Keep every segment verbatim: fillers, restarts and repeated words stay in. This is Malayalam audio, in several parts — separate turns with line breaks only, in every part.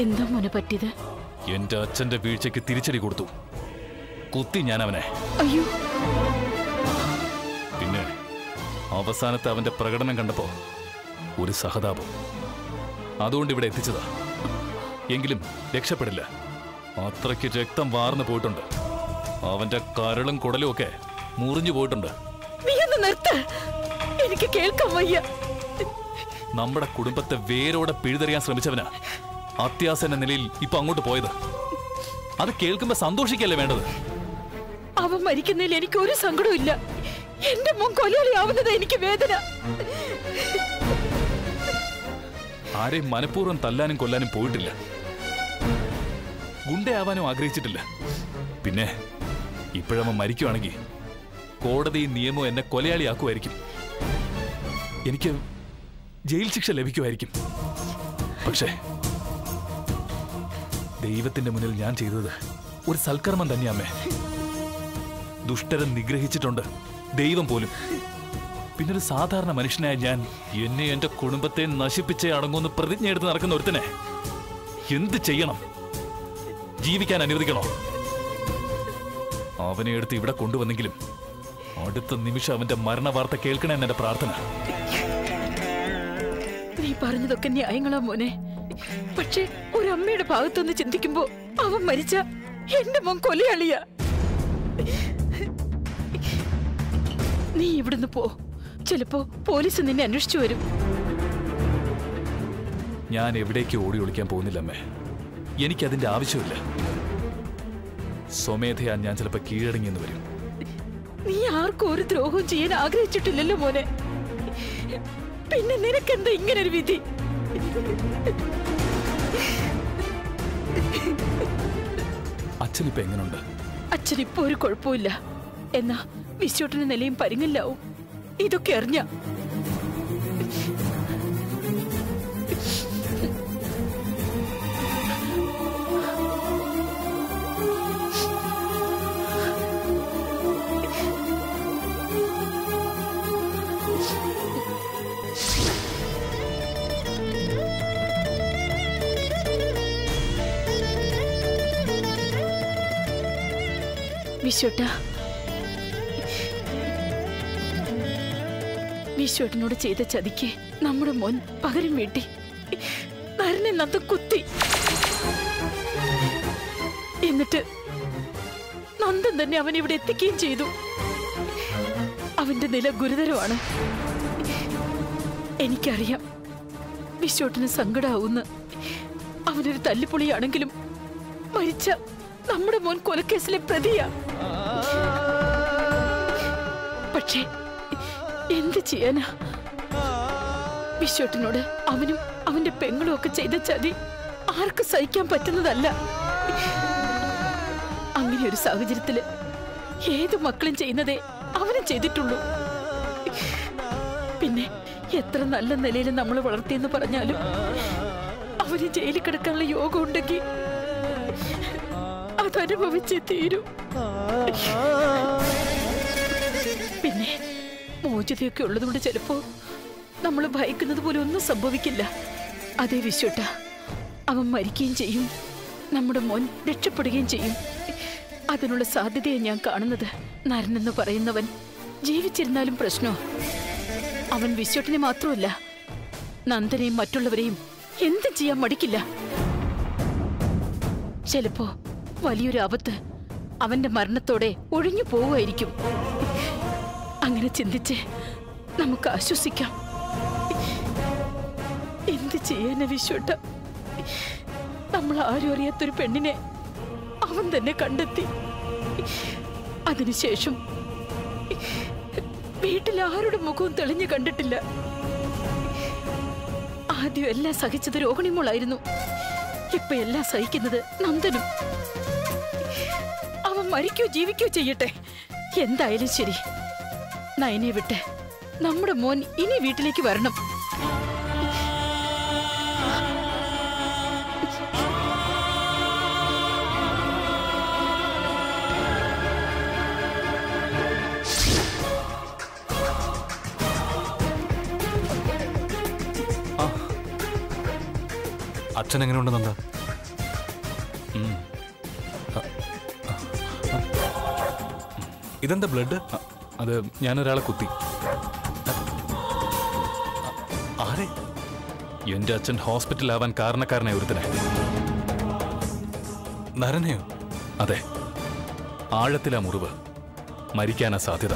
എന്താ മോനെ പറ്റിയത്?
എന്റെ അച്ഛന്റെ വീഴ്ചയ്ക്ക് തിരിച്ചടി കൊടുത്തു. കുത്തി ഞാൻ അവനെ.
അയ്യോ.
പിന്നെ അവസാനത്തെ അവന്റെ പ്രകടനം കണ്ടപ്പോ ഒരു സഹതാപം, അതുകൊണ്ട് ഇവിടെ എത്തിച്ചതാ. എങ്കിലും രക്ഷപ്പെടില്ല. അത്രയ്ക്ക് രക്തം വാർന്നു പോയിട്ടുണ്ട്. അവന്റെ കരളും കുടലും ഒക്കെ മുറിഞ്ഞു പോയിട്ടുണ്ട്.
എനിക്ക് കേൾക്കാൻ വയ്യ.
നമ്മുടെ കുടുംബത്തെ വേരോടെ പിഴുതെറിയാൻ ശ്രമിച്ചവനാ അത്യാസ എന്ന നിലയിൽ ഇപ്പൊ അങ്ങോട്ട് പോയത്. അത് കേൾക്കുമ്പോ സന്തോഷിക്കല്ലേ വേണ്ടത്?
അവൻ മരിക്കുന്നതിൽ എനിക്ക് ഒരു സങ്കടവും ഇല്ല. എന്റെ മോൻ കൊലയാളിയാവുന്നത് എനിക്ക് വേദന.
ആരെയും മനഃപൂർവ്വം തല്ലാനും കൊല്ലാനും പോയിട്ടില്ല. ഗുണ്ടയാവാനും ആഗ്രഹിച്ചിട്ടില്ല. പിന്നെ ഇപ്പോഴവൻ മരിക്കുവാണെങ്കിൽ കോടതിയും നിയമവും എന്നെ കൊലയാളിയാക്കുമായിരിക്കും. എനിക്ക് ജയിൽ ശിക്ഷ ലഭിക്കുമായിരിക്കും. പക്ഷേ ദൈവത്തിന്റെ മുന്നിൽ ഞാൻ ചെയ്തത് ഒരു സൽക്കർമ്മം തന്നെയാമേ. ദുഷ്ടരെ നിഗ്രഹിച്ചിട്ടുണ്ട് ദൈവം പോലും. പിന്നൊരു സാധാരണ മനുഷ്യനായ ഞാൻ എന്നെ എന്റെ കുടുംബത്തെ നശിപ്പിച്ചേ അടങ്ങുമെന്ന് പ്രതിജ്ഞ എടുത്ത് നടക്കുന്ന ഒരുത്തനെ എന്ത് ചെയ്യണം? ജീവിക്കാൻ അനുവദിക്കണോ? അവനെ എടുത്ത് ഇവിടെ കൊണ്ടുവന്നെങ്കിലും അടുത്ത നിമിഷം അവന്റെ മരണ വാർത്ത കേൾക്കണമെന്ന് എന്റെ പ്രാർത്ഥന.
നീ പറഞ്ഞതൊക്കെ ന്യായങ്ങളാ മോനെ. പക്ഷെ ഒരമ്മയുടെ ഭാഗത്തൊന്ന് ചിന്തിക്കുമ്പോ അവൻ മരിച്ച എന്റെ മോൻ കൊലയാളിയാ. നീ ഇവിടുന്ന് പോ. ചിലപ്പോ പോലീസ് നിന്നെ അന്വേഷിച്ചു വരും.
ഞാൻ എവിടേക്ക് ഓടി ഒളിക്കാൻ പോകുന്നില്ലമ്മേ. എനിക്കതിന്റെ ആവശ്യമില്ല. സ്വമേധയാ ഞാൻ ചിലപ്പോ കീഴടങ്ങിയെന്ന് വരും.
നീ ആർക്കും ഒരു ദ്രോഹവും ചെയ്യാൻ ആഗ്രഹിച്ചിട്ടില്ലല്ലോ മോനെ. പിന്നെ നിനക്കെന്താ ഇങ്ങനൊരു വിധി?
അച്ഛനിപ്പോ എങ്ങനുണ്ട്?
അച്ഛൻ ഇപ്പൊ ഒരു കുഴപ്പമില്ല. എന്നാ വിശ്വട്ടിന്റെ നിലയും പരിങ്ങില്ലാവും. ഇതൊക്കെ അറിഞ്ഞ വിശ്വട്ട വിശ്വട്ടനോട് ചെയ്ത ചതിക്ക് നമ്മുടെ മോൻ പകരം വീട്ടി. നരനെ നത്ത കുത്തി. എന്നിട്ട് നന്ദൻ തന്നെ അവൻ ഇവിടെ എത്തിക്കുകയും ചെയ്തു. അവന്റെ നില ഗുരുതരമാണ്. എനിക്കറിയാം വിശ്വട്ടന് സങ്കടാവുന്ന. അവനൊരു തല്ലിപ്പൊളിയാണെങ്കിലും മരിച്ച നമ്മുടെ മോൻ കൊലക്കേസിലെ പ്രതിയാ. പക്ഷേ എന്ത് ചെയ്യാനാ? വിശ്വട്ടനോട് അവനും അവന്റെ പെങ്ങളും ഒക്കെ ചെയ്ത ചതി ആർക്കും സഹിക്കാൻ പറ്റുന്നതല്ല. അങ്ങനെ ഒരു സാഹചര്യത്തില് ഏത് മക്കളും ചെയ്യുന്നതേ അവനും ചെയ്തിട്ടുള്ളൂ. പിന്നെ എത്ര നല്ല നിലയിൽ നമ്മൾ വളർത്തിയെന്ന് പറഞ്ഞാലും അവന് ജയിലിൽ കിടക്കാനുള്ള യോഗം ഉണ്ടെങ്കിൽ അതനുഭവിച്ചേ തീരൂ. പിന്നെ മോചിതയൊക്കെ ഉള്ളതുകൊണ്ട് ചിലപ്പോ നമ്മൾ ഭയക്കുന്നത് പോലെ ഒന്നും സംഭവിക്കില്ല. അതേ വിശ്വട്ട, അവൻ മരിക്കുകയും ചെയ്യും, നമ്മുടെ മോൻ രക്ഷപ്പെടുകയും ചെയ്യും. അതിനുള്ള സാധ്യതയെ ഞാൻ കാണുന്നത്. നരനെന്ന് പറയുന്നവൻ ജീവിച്ചിരുന്നാലും പ്രശ്നോ. അവൻ വിശ്വട്ടിനെ മാത്രമല്ല നന്ദനെയും മറ്റുള്ളവരെയും എന്തും ചെയ്യാൻ മടിക്കില്ല. ചിലപ്പോ വലിയൊരു ആപത്ത് അവന്റെ മരണത്തോടെ ഒഴിഞ്ഞു പോവുമായിരിക്കും. അങ്ങനെ ചിന്തിച്ച് നമുക്ക് ആശ്വസിക്കാം. എന്ത് ചെയ്യാന വിശ്വട്ട? നമ്മൾ ആരും അറിയാത്തൊരു പെണ്ണിനെ അവൻ തന്നെ കണ്ടെത്തി. അതിനുശേഷം വീട്ടിൽ ആരുടെ മുഖവും തെളിഞ്ഞു കണ്ടിട്ടില്ല. ആദ്യം എല്ലാം സഹിച്ചത് രോഹിണിമോളായിരുന്നു. ഇപ്പൊ എല്ലാം സഹിക്കുന്നത് നന്ദനും. അവൻ മരിക്കോ ജീവിക്കോ ചെയ്യട്ടെ, എന്തായാലും ശരി. നയനെ വിട്ട് നമ്മുടെ മോൻ ഇനി വീട്ടിലേക്ക് വരണം.
അച്ഛൻ എങ്ങനെയുണ്ട് നന്ദ? ഇതെന്താ ബ്ലഡ്?
അത് ഞാനൊരാളെ കുത്തി.
ആരെ?
എന്റെ അച്ഛൻ ഹോസ്പിറ്റലാവാൻ കാരണക്കാരനായ ഒരുത്തനെ.
നരനെയോ?
അതെ, ആഴത്തിലാ മുറിവ്, മരിക്കാനാ സാധ്യത.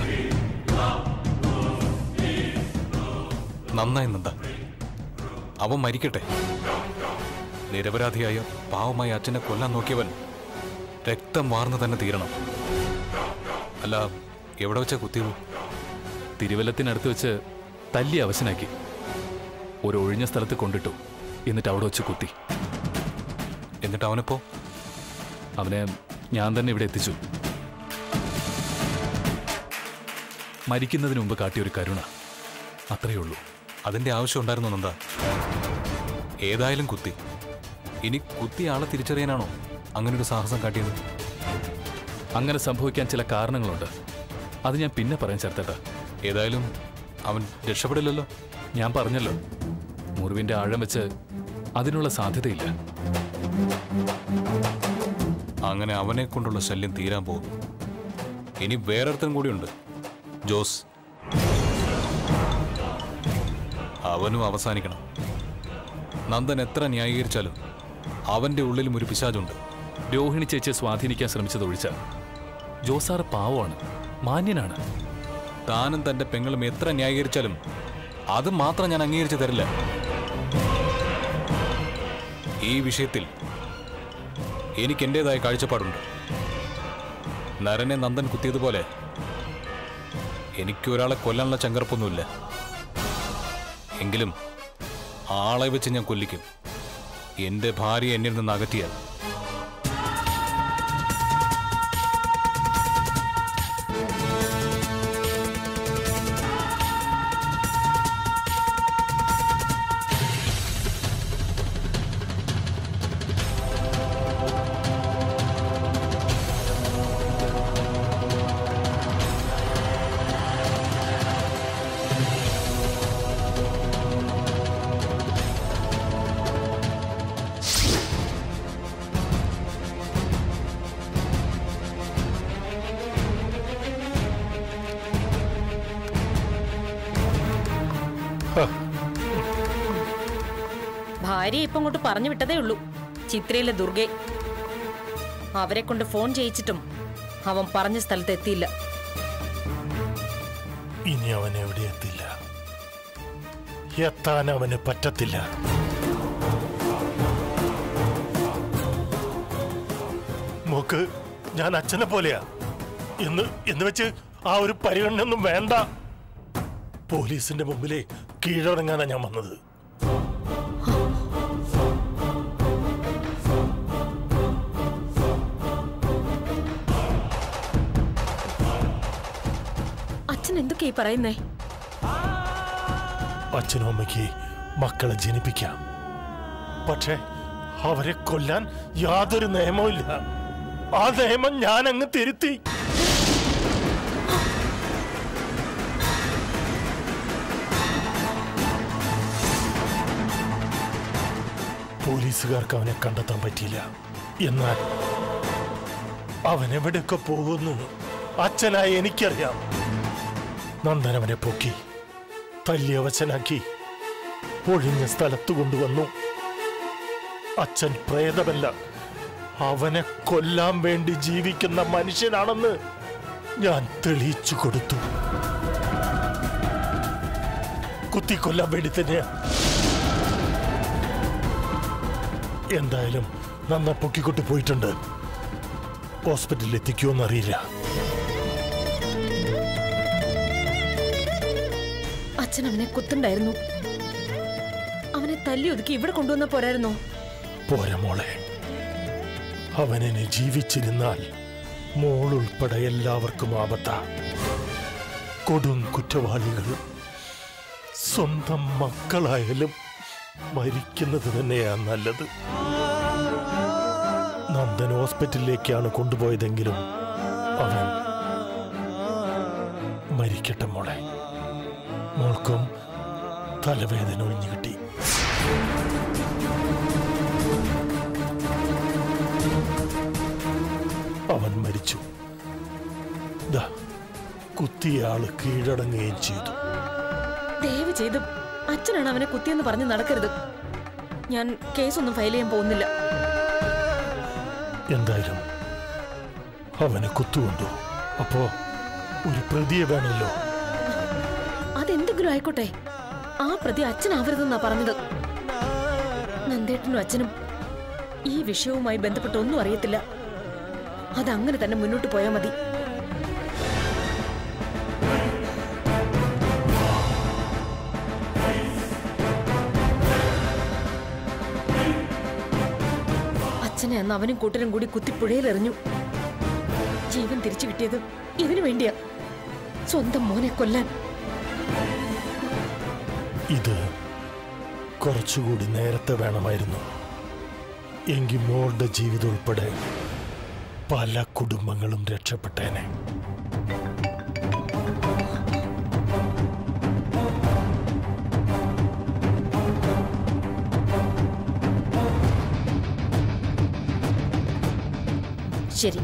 നന്നായി നന്ദ, അവൻ മരിക്കട്ടെ. നിരപരാധിയായ പാവമായ അച്ഛനെ കൊല്ലാൻ നോക്കിയവൻ രക്തം വാർന്നു തന്നെ തീരണം. അല്ല, എവിടെ വെച്ചാ കുത്തിയത്?
തിരുവല്ലത്തിനടുത്ത് വെച്ച് തല്ലി അവശനാക്കി. ഒരു ഒഴിഞ്ഞ സ്ഥലത്ത് കൊണ്ടിട്ടു, എന്നിട്ട് അവിടെ വെച്ച് കുത്തി.
എന്നിട്ട് അവനിപ്പോ?
അവനെ ഞാൻ തന്നെ ഇവിടെ എത്തിച്ചു. മരിക്കുന്നതിന് മുമ്പ് കാട്ടിയൊരു കരുണ, അത്രയേ ഉള്ളൂ.
അതിന്റെ ആവശ്യം ഉണ്ടായിരുന്നു നന്ദ. ഏതായാലും കുത്തി. ഇനി കുത്തിയ ആളെ തിരിച്ചറിയാനാണോ അങ്ങനൊരു സാഹസം കാട്ടിയത്?
അങ്ങനെ സംഭവിക്കാൻ ചില കാരണങ്ങളുണ്ട്, അത് ഞാൻ പിന്നെ പറയാൻ ചേർത്തേട്ടാ.
ഏതായാലും അവൻ രക്ഷപ്പെടില്ലല്ലോ.
ഞാൻ പറഞ്ഞല്ലോ, മുറിവിന്റെ ആഴം വെച്ച് അതിനുള്ള സാധ്യതയില്ല.
അങ്ങനെ അവനെ കൊണ്ടുള്ള ശല്യം തീരാൻ പോകുന്നു. ഇനി വേറൊരുത്തൻ കൂടിയുണ്ട്, ജോസ്. അവനും അവസാനിക്കണം. നന്ദൻ എത്ര ന്യായീകരിച്ചാലും അവന്റെ ഉള്ളിലും ഒരു പിശാചുണ്ട്.
രോഹിണി ചേച്ചിയെ സ്വാധീനിക്കാൻ ശ്രമിച്ചതൊഴിച്ച ജോസാറ് പാവമാണ്, മാന്യനാണ്.
താനും തന്റെ പെങ്ങളും എത്ര ന്യായീകരിച്ചാലും അത് മാത്രം ഞാൻ അംഗീകരിച്ചു തരില്ല. ഈ വിഷയത്തിൽ എനിക്ക് എന്റേതായ കാഴ്ചപ്പാടുണ്ട്. നരനെ നന്ദൻ കുത്തിയതുപോലെ എനിക്കൊരാളെ കൊല്ലാനുള്ള ചങ്കർപ്പൊന്നുമില്ല. എങ്കിലും ആളെ വെച്ച് ഞാൻ കൊല്ലിക്കും, എന്റെ ഭാര്യ എന്നിൽ നിന്ന് അകറ്റിയാൽ.
ഭാര്യ ഇപ്പം അങ്ങോട്ട് പറഞ്ഞു വിട്ടതേ ഉള്ളൂ, ചിത്രയിലെ ദുർഗെ. അവരെ കൊണ്ട് ഫോൺ ചെയ്യിച്ചിട്ടും അവൻ പറഞ്ഞ സ്ഥലത്ത് എത്തിയില്ല.
ഇനി അവൻ എവിടെ എത്തില്ല, എത്താൻ അവന് പറ്റത്തില്ല. മോക്ക് ഞാൻ അച്ഛനെ പോലെയാ എന്ന് എന്ന് വെച്ച് ആ ഒരു പരിഗണനയൊന്നും വേണ്ട. പോലീസിന്റെ മുമ്പിലേ കീഴടങ്ങാനാ ഞാൻ വന്നത്.
അച്ഛൻ എന്തൊക്കെയാ പറയുന്നേ?
അച്ഛനും അമ്മയ്ക്ക് മക്കളെ ജനിപ്പിക്കാം, പക്ഷെ അവരെ കൊല്ലാൻ യാതൊരു നിയമവും ഇല്ല. ആ നിയമം ഞാൻ അങ്ങ് തിരുത്തി. പോലീസുകാർക്ക് അവനെ കണ്ടെത്താൻ പറ്റിയില്ല. എന്നാൽ അവൻ എവിടെയൊക്കെ പോകുന്നു അച്ഛനായി എനിക്കറിയാം. നന്ദൻ അവനെ പൊക്കി തല്ലി അവശനാക്കി ഒഴിഞ്ഞ സ്ഥലത്ത് കൊണ്ടുവന്നു. അച്ഛൻ പ്രേതമല്ല, അവനെ കൊല്ലാൻ വേണ്ടി ജീവിക്കുന്ന മനുഷ്യനാണെന്ന് ഞാൻ തെളിയിച്ചു കൊടുത്തു. കുത്തിക്കൊല്ലാൻ വേണ്ടി തന്നെയാ. എന്തായാലും നന്ന പൊക്കിക്കൊട്ടി പോയിട്ടുണ്ട്. ഹോസ്പിറ്റലിൽ എത്തിക്കുമെന്നറിയില്ല.
അച്ഛൻ അവനെ കുത്തുണ്ടായിരുന്നു. അവനെ തല്ലി ഒതുക്കി ഇവിടെ കൊണ്ടുവന്ന പോരായിരുന്നോ?
പോരാ മോളെ, അവനെ ജീവിച്ചിരുന്നാൽ മോളുൾപ്പെടെ എല്ലാവർക്കും ആപത്താ. കൊടും കുറ്റവാളികൾ സ്വന്തം മക്കളായാലും മരിക്കുന്നത് തന്നെയാ നല്ലത്. നന്ദൻ ഹോസ്പിറ്റലിലേക്കാണ് കൊണ്ടുപോയതെങ്കിലും അവൻ മരിക്കട്ടെ മോളെ. മോൾക്കും തലവേദന ഒഴിഞ്ഞു കിട്ടി. കുത്തിയാള് കീഴടങ്ങുകയും ചെയ്തു.
ദയവ് ചെയ്ത് അച്ഛനാണ് അവനെ കുത്തിയെന്ന് പറഞ്ഞ് നടക്കരുത്. ഞാൻ കേസൊന്നും ഫയൽ ചെയ്യാൻ പോകുന്നില്ല.
എന്തായാലും അവനെ കുത്തുകൊണ്ടു. അപ്പോ ഒരു പ്രതിയെ വേണമല്ലോ.
അതെന്തെങ്കിലും ആയിക്കോട്ടെ, ആ പ്രതി അച്ഛനാവരുതെന്നാ പറഞ്ഞത്. നന്ദേട്ടനും അച്ഛനും ഈ വിഷയവുമായി ബന്ധപ്പെട്ട് ഒന്നും അറിയത്തില്ല. അതങ്ങനെ തന്നെ മുന്നോട്ട് പോയാൽ മതി. അച്ഛനെ അന്ന് അവനും കൂട്ടരും കൂടി കുത്തിപ്പുഴയിലെറിഞ്ഞു. ജീവൻ തിരിച്ചു കിട്ടിയത് ഇവന് വേണ്ടിയാ, സ്വന്തം മോനെ കൊല്ലാൻ.
ഇത് കുറച്ചുകൂടി നേരത്തെ വേണമായിരുന്നു. എങ്കിൽ മോളുടെ ജീവിതം ഉൾപ്പെടെ പല കുടുംബങ്ങളും രക്ഷപ്പെട്ടേനെ.
ശരി,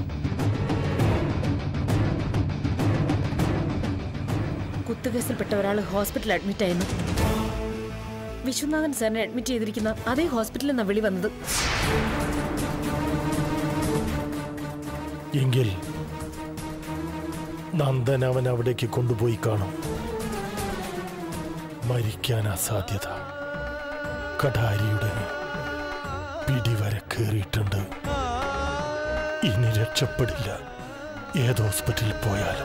കുത്തുകേസിൽപ്പെട്ട ഒരാൾ ഹോസ്പിറ്റലിൽ അഡ്മിറ്റ് ആയിരുന്നു. വിശ്വനാഥൻ സാറിനെ അഡ്മിറ്റ് ചെയ്തിരിക്കുന്ന അതേ ഹോസ്പിറ്റലിൽ നിന്നാണ് വിളി വന്നത്.
എങ്കിൽ നന്ദൻ അവൻ അവിടേക്ക് കൊണ്ടുപോയി കാണും. മരിക്കാനാ സാധ്യത. കഠാരിയുടെ പിടിവരെ കയറിയിട്ടുണ്ട്. ഇനി രക്ഷപ്പെടില്ല, ഏത് ഹോസ്പിറ്റലിൽ പോയാലും.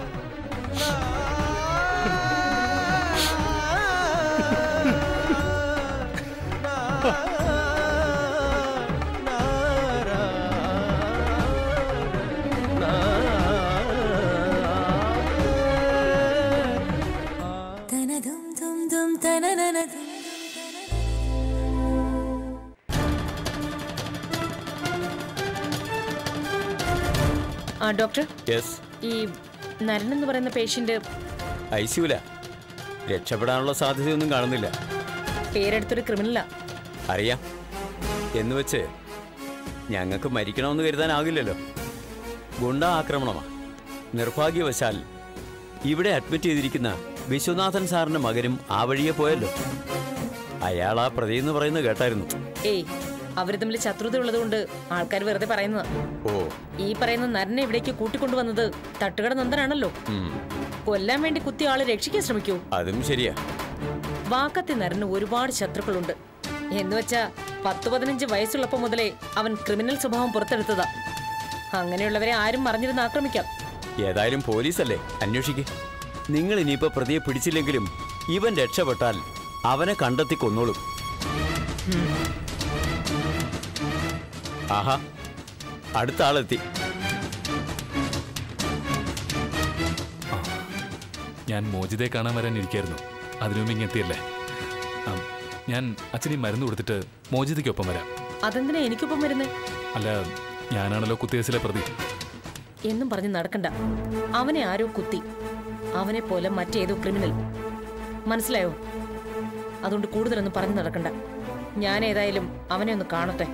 ആ ഡോക്ടർ,
യെസ്.
ഈ നരൻ എന്ന് പറയുന്ന പേഷ്യന്റ്
ഐ സിയുല. രക്ഷപ്പെടാനുള്ള സാധ്യതയൊന്നും കാണുന്നില്ല.
പേരെടുത്തൊരു ക്രിമിനലാ.
അറിയാം. എന്ന് വെച്ച് ഞങ്ങൾക്ക് മരിക്കണമെന്ന് കരുതാനാകില്ലല്ലോ. ഗുണ്ട ആക്രമണമാണ്. നിർഭാഗ്യവശാൽ ഇവിടെ അഡ്മിറ്റ് ചെയ്തിരിക്കുന്ന വിശ്വനാഥൻ സാറിന്റെ മകനും ആ വഴിയെ പോയല്ലോ. അയാൾ ആ പ്രതി എന്ന് പറയുന്നത് കേട്ടായിരുന്നു.
ഏയ്, അവര് തമ്മിൽ ശത്രുത ഉള്ളതുകൊണ്ട് ആൾക്കാർ വെറുതെ പറയുന്നതാ.
ഓ,
ഈ പറയുന്ന നരനെ ഇവിടേക്ക് കൂട്ടിക്കൊണ്ടുവന്നത് തട്ടുകട നന്ദനാണല്ലോ. കൊല്ലാൻ വേണ്ടി കുത്തിയ ആളെ രക്ഷിക്കാൻ ശ്രമിക്കൂ.
അതും ശരിയാ.
വാക്കത്തി നരന് ഒരുപാട് ശത്രുക്കളുണ്ട്. എന്നുവെച്ചാ പത്ത് പതിനഞ്ച് വയസ്സുള്ളപ്പോ മുതലേ അവൻ ക്രിമിനൽ സ്വഭാവം പുറത്തെടുത്തതാ. അങ്ങനെയുള്ളവരെ ആരും മറിഞ്ഞിരുന്ന് ആക്രമിക്കാം.
ഏതായാലും പോലീസല്ലേ, അന്വേഷിക്കേ. നിങ്ങൾ ഇനിയിപ്പോ പ്രതിയെ പിടിച്ചില്ലെങ്കിലും ഇവൻ രക്ഷപ്പെട്ടാൽ അവനെ കണ്ടെത്തി കൊന്നോളും. ആഹാ, അടുത്ത ആളെത്തി.
ഞാൻ മോചിതയെ കാണാൻ വരാൻ ഇരിക്കായിരുന്നു. അതിനു മുമ്പ് ഇങ്ങെത്തിയല്ലേ. ഞാൻ അച്ഛനീ മരുന്ന് കൊടുത്തിട്ട് മോചിതയ്ക്കൊപ്പം വരാം.
അതെന്തിനാ എനിക്കൊപ്പം വരുന്നേ?
അല്ല, ഞാനാണല്ലോ കുത്തിയേസിലെ പ്രതി.
എന്നും പറഞ്ഞ് നടക്കണ്ട. അവനെ ആരോ കുത്തി. അവനെ പോലെ മറ്റേതോ ക്രിമിനൽ. മനസ്സിലായോ? അതുകൊണ്ട് കൂടുതലൊന്നും പറഞ്ഞു നടക്കണ്ട. ഞാൻ ഏതായാലും അവനെ ഒന്ന് കാണട്ടെ.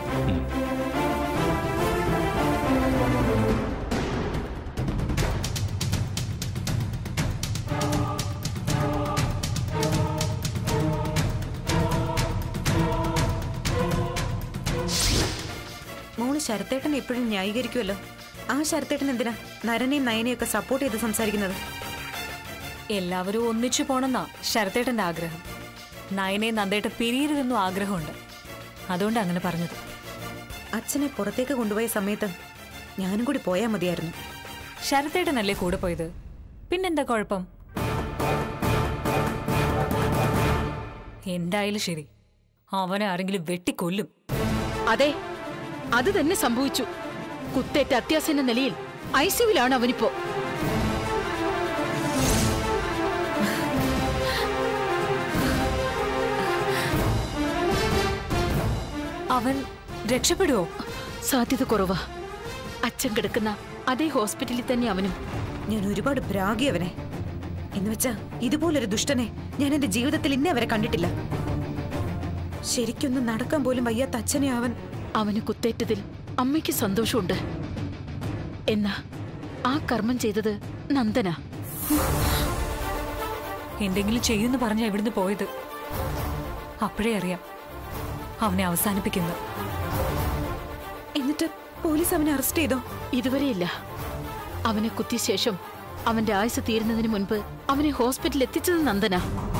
മോള് ശരത്തേട്ടൻ എപ്പോഴും ന്യായീകരിക്കുമല്ലോ. ആ ശരത്തേട്ടൻ എന്തിനാ നരനെയും നയനെയും ഒക്കെ സപ്പോർട്ട് ചെയ്ത് സംസാരിക്കുന്നത്?
എല്ലാവരും ഒന്നിച്ചു പോണെന്നാ ശരത്തേട്ടന്റെ ആഗ്രഹം. നയനെ നന്ദേട്ട പിരിയരുതെന്നും ആഗ്രഹമുണ്ട്. അതുകൊണ്ട് അങ്ങനെ പറഞ്ഞത്.
അച്ഛനെ പുറത്തേക്ക് കൊണ്ടുപോയ സമയത്ത് ഞാനും കൂടി പോയാൽ മതിയായിരുന്നു.
ശരത്തേട്ടനല്ലേ കൂടെ പോയത്, പിന്നെന്താ കുഴപ്പം? എന്തായാലും ശരി, അവനെ ആരെങ്കിലും വെട്ടിക്കൊല്ലും.
അതെ, അത് തന്നെ സംഭവിച്ചു. കുത്തേറ്റ അത്യാസന്ന നിലയിൽ ഐ സിയുലാണ് അവനിപ്പോ.
അവൻ രക്ഷപ്പെടുവോ?
സാധ്യത കുറവാ. അച്ഛൻ കിടക്കുന്ന അതേ ഹോസ്പിറ്റലിൽ തന്നെ അവനും.
ഞാൻ ഒരുപാട് ഭ്രാഗി അവനെ. എന്നുവെച്ചാ ഇതുപോലൊരു ദുഷ്ടനെ ഞാൻ എന്റെ ജീവിതത്തിൽ ഇന്നേ അവരെ കണ്ടിട്ടില്ല. ശരിക്കൊന്നും നടക്കാൻ പോലും വയ്യാത്ത അച്ഛനെ അവൻ.
അവന് കുത്തേറ്റതിൽ അമ്മയ്ക്ക് സന്തോഷമുണ്ട്. എന്നാ ആ കർമ്മം ചെയ്തത് നന്ദന.
എന്തെങ്കിലും ചെയ്യുമെന്ന് പറഞ്ഞ ഇവിടുന്ന് പോയത്. അപ്പോഴേ അറിയാം അവനെ അവസാനിപ്പിക്കുന്നത്.
എന്നിട്ട് പോലീസ് അവനെ അറസ്റ്റ് ചെയ്തോ?
ഇതുവരെയില്ല. അവനെ കുത്തിയ ശേഷം അവന്റെ ആയുസ് തീരുന്നതിന് മുൻപ് അവനെ ഹോസ്പിറ്റലിൽ എത്തിച്ചത് നന്ദന.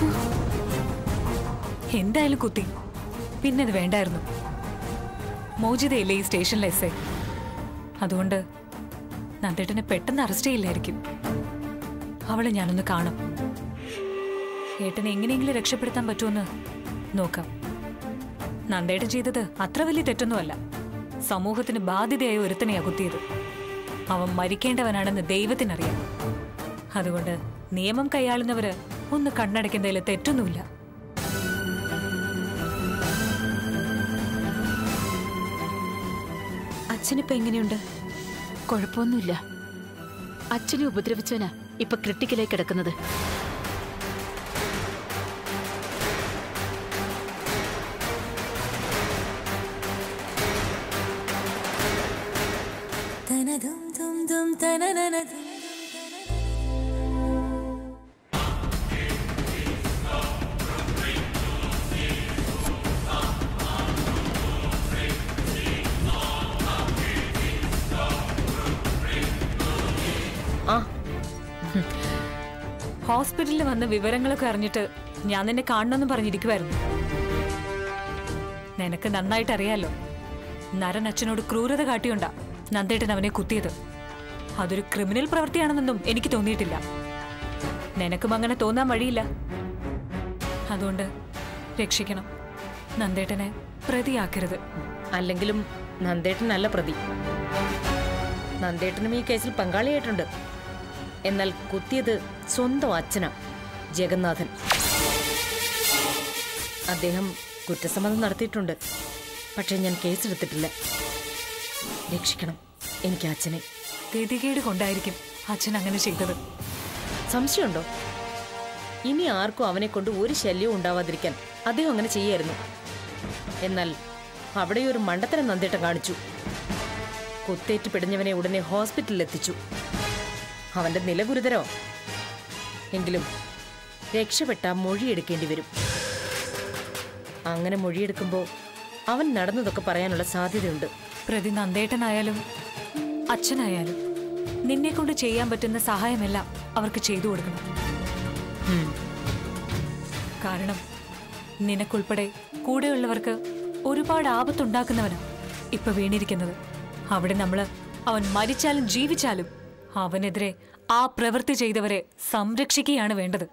എന്തായാലും കുത്തി, പിന്നത് വേണ്ടായിരുന്നു. മോചിതയില്ലേ ഈ സ്റ്റേഷനിലെ എസ് ഐ. അതുകൊണ്ട് നന്ദേട്ടനെ പെട്ടെന്ന് അറസ്റ്റ് ചെയ്യില്ലായിരിക്കും. അവളെ ഞാനൊന്ന് കാണും. ഏട്ടനെ എങ്ങനെയെങ്കിലും രക്ഷപ്പെടുത്താൻ പറ്റുമെന്ന് നോക്കാം. നന്ദേട്ടൻ ചെയ്തത് അത്ര വലിയ തെറ്റൊന്നുമല്ല. സമൂഹത്തിന് ബാധ്യതയായ ഒരുത്തനെയാ കുത്തിയത്. അവൻ മരിക്കേണ്ടവനാണെന്ന് ദൈവത്തിനറിയാം. അതുകൊണ്ട് നിയമം കൈയാളുന്നവര് ഒന്ന് കണ്ണടയ്ക്കുന്നതിൽ തെറ്റൊന്നുമില്ല.
അച്ഛനിപ്പോ എങ്ങനെയുണ്ട്?
കുഴപ്പമൊന്നുമില്ല. അച്ഛനെ ഉപദ്രവിച്ചവനാ ഇപ്പൊ ക്രിട്ടിക്കലേക്ക് കിടക്കുന്നത്.
ആ ഹോസ്പിറ്റലിൽ വന്ന് വിവരങ്ങളൊക്കെ അറിഞ്ഞിട്ട് ഞാൻ നിന്നെ കാണണമെന്ന് പറഞ്ഞിരിക്കുമായിരുന്നു. നിനക്ക് നന്നായിട്ട് അറിയാലോ, നരൻ അച്ഛനോട് ക്രൂരത കാട്ടിയുണ്ടാ നന്ദേട്ടൻ അവനെ കുത്തിയത്. അതൊരു ക്രിമിനൽ പ്രവൃത്തിയാണെന്നൊന്നും എനിക്ക് തോന്നിയിട്ടില്ല. നിനക്കും അങ്ങനെ തോന്നാൻ വഴിയില്ല. അതുകൊണ്ട് രക്ഷിക്കണം. നന്ദേട്ടനെ പ്രതിയാക്കരുത്.
അല്ലെങ്കിലും നന്ദേട്ടനല്ല പ്രതി. നന്ദേട്ടനും ഈ കേസിൽ പങ്കാളിയായിട്ടുണ്ട്. എന്നാൽ കുത്തിയത് സ്വന്തം അച്ഛനാ, ജഗന്നാഥൻ. അദ്ദേഹം കുറ്റസമ്മതം നടത്തിയിട്ടുണ്ട്. പക്ഷെ ഞാൻ കേസെടുത്തിട്ടില്ല. രക്ഷിക്കണം എനിക്ക് അച്ഛനെ.
ഗതികേട് കൊണ്ടായിരിക്കും അച്ഛൻ അങ്ങനെ ചെയ്തത്.
സംശയമുണ്ടോ? ഇനി ആർക്കും അവനെ കൊണ്ട് ഒരു ശല്യവും ഉണ്ടാവാതിരിക്കാൻ അദ്ദേഹം അങ്ങനെ ചെയ്യായിരുന്നു. എന്നാൽ അവിടെ ഒരു മണ്ടത്തരം നന്ദേട്ടൻ കാണിച്ചു. കുത്തേറ്റ് പിടിഞ്ഞവനെ ഉടനെ ഹോസ്പിറ്റലിൽ എത്തിച്ചു. അവന്റെ നില ഗുരുതരോ? എങ്കിലും രക്ഷപ്പെട്ട മൊഴിയെടുക്കേണ്ടി വരും. അങ്ങനെ മൊഴിയെടുക്കുമ്പോൾ അവൻ നടന്നതൊക്കെ പറയാനുള്ള സാധ്യതയുണ്ട്.
പ്രതി നന്ദേട്ടനായാലും അച്ഛനായാലും നിന്നെ കൊണ്ട് ചെയ്യാൻ പറ്റുന്ന സഹായമെല്ലാം അവർക്ക് ചെയ്തു കൊടുക്കണം. കാരണം നിനക്കുൾപ്പെടെ കൂടെയുള്ളവർക്ക് ഒരുപാട് ആപത്തുണ്ടാക്കുന്നവനാ ഇപ്പൊ വീണിരിക്കുന്നത്. അവിടെ നമ്മള് അവൻ മരിച്ചാലും ജീവിച്ചാലും അവനെതിരെ ആ പ്രവൃത്തി ചെയ്തവരെ സംരക്ഷിക്കുകയാണ് വേണ്ടത്.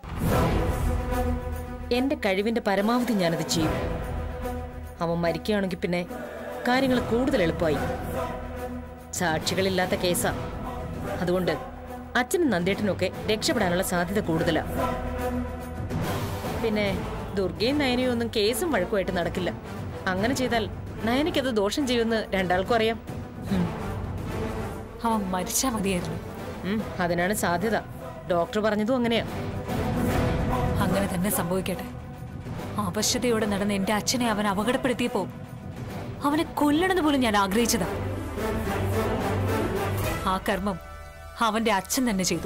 എന്റെ കഴിവിന്റെ പരമാവധി ഞാനത് ചെയ്യും. അവൻ മരിക്കുകയാണെങ്കിൽ പിന്നെ കാര്യങ്ങൾ കൂടുതൽ എളുപ്പമായി. സാക്ഷികളില്ലാത്ത കേസാ. അതുകൊണ്ട് അച്ഛനും നന്ദേട്ടനൊക്കെ രക്ഷപ്പെടാനുള്ള സാധ്യത കൂടുതലാ. പിന്നെ ദുർഗയും നയനയും ഒന്നും കേസും വഴക്കുമായിട്ട് നടക്കില്ല. അങ്ങനെ ചെയ്താൽ നയനയ്ക്കത് ദോഷം ചെയ്യുമെന്ന് രണ്ടാൾക്കും അറിയാം.
അവൻ മരിച്ചാ മതിയായിരുന്നു.
അതിനാണ് സാധ്യത. ഡോക്ടർ പറഞ്ഞതും അങ്ങനെയാ.
അങ്ങനെ തന്നെ സംഭവിക്കട്ടെ. അവശ്യതയോടെ നടന്ന എന്റെ അച്ഛനെ അവൻ അപകടപ്പെടുത്തിയപ്പോ അവനെ കൊല്ലണമെന്ന് പോലും ഞാൻ ആഗ്രഹിച്ചതാ. ആ കർമ്മം അവന്റെ അച്ഛൻ തന്നെ ചെയ്തു.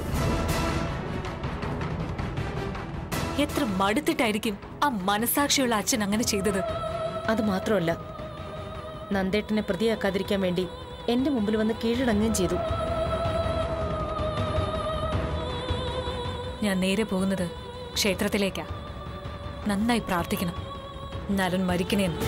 എത്ര മടുത്തിട്ടായിരിക്കും ആ മനസാക്ഷിയുള്ള അച്ഛൻ അങ്ങനെ ചെയ്തത്.
അത് മാത്രമല്ല, നന്ദേട്ടനെ പ്രതിയാക്കാതിരിക്കാൻ വേണ്ടി എന്റെ മുമ്പിൽ വന്ന് കീഴടങ്ങുകയും ചെയ്തു.
ഞാൻ നേരെ പോകുന്നത് ക്ഷേത്രത്തിലേക്കാ. നന്നായി പ്രാർത്ഥിക്കണം നരൻ മരിക്കണേന്ന്.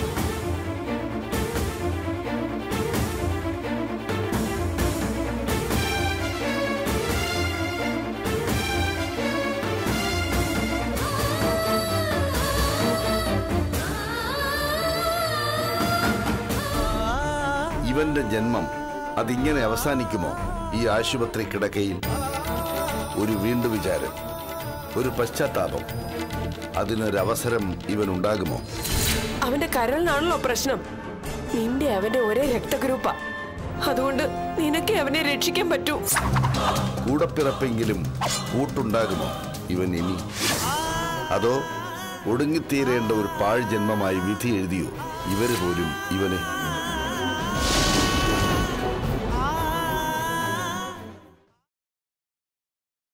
ഇവന്റെ ജന്മം അതിങ്ങനെ അവസാനിക്കുമോ? ഈ ആശുപത്രി കിടക്കയിൽ ഒരു വീണ്ടു വിചാരം, ഒരു പശ്ചാത്താപം, അതിനൊരവസരം ഇവനുണ്ടാകുമോ?
അവന്റെ കരളിനാണല്ലോ പ്രശ്നം. നിന്റെ അവന്റെ ഒരേ രക്തഗ്രൂപ്പാ. അതുകൊണ്ട് നിനക്ക് അവനെ രക്ഷിക്കാൻ പറ്റൂ.
കൂടപ്പിറപ്പെങ്കിലും കൂട്ടുണ്ടാകുമോ ഇവൻ ഇനി? അതോ ഒടുങ്ങിത്തീരേണ്ട ഒരു പാഴ് ജന്മമായി വിധി എഴുതിയോ ഇവര് പോലും ഇവനെ?